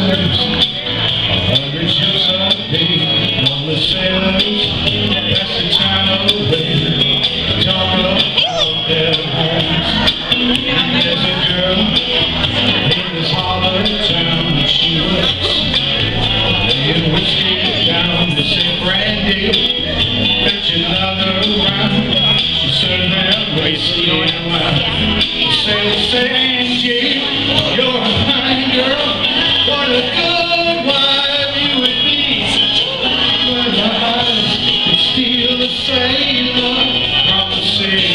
sailors, 100 ships a day. All the sailors, that's the time away. Talk about their homes. There's a girl in this hollow town. She works, laying whiskey down to St. Brandy. Fetch another round. She served them whiskey and wine. Sailor saying, "Gee, you're a fine girl. What a good wife you would be." But her eyes could steal the sailor from the sea.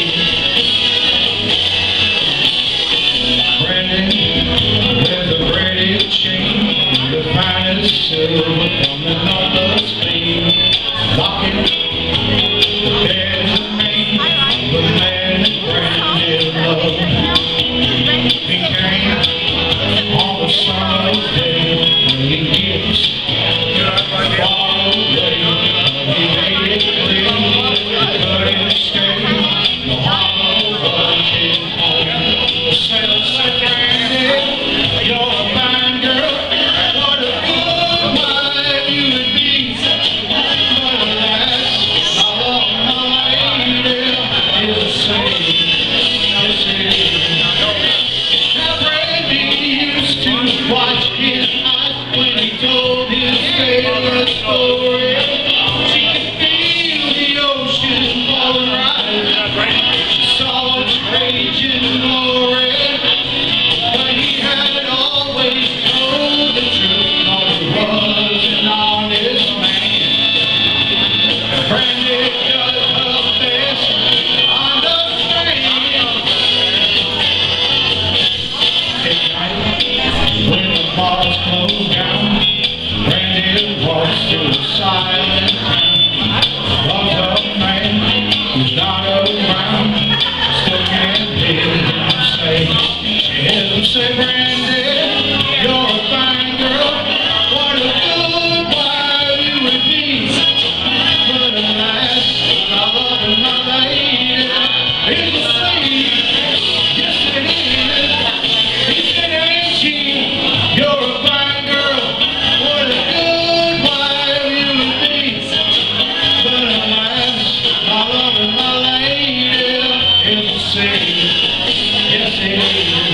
Brandy, there's a Brandy chain, the finest silver from the north of Spain. Locket, the bed is made, the man that Brandy loved. He came on the summer day, bringing gifts far away. He made it clear, couldn't stay. The hollow was his home. The sailor said, "Brandy, you're a fine girl. What a good wife you would be." But alas, my love, my lady, is the same. Yes, it is. Watch his eyes when he told his sailor story. She could feel the ocean falling rise. She saw its raging glory. But he had always told the truth, 'cause he was an honest man. Brandy does her best, understand. When the bars close down, Brandy walks through the silent town. Loves a man who's not around, still can't hear him say. She hears him say, "Brandy, you're a fine girl. What a good wife you would be." But alas, my love and my lady is the same. Yes, it is. He said, "Ain't she? You're a fine girl. What a good wife you would be." But alas, my love and my lady is the same. Yes, it is.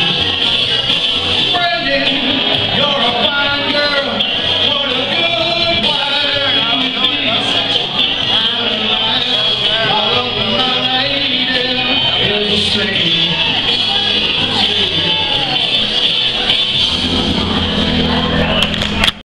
Brandy, you're a fine girl. What a good wife you would be. But alas, my love and my lady is the same.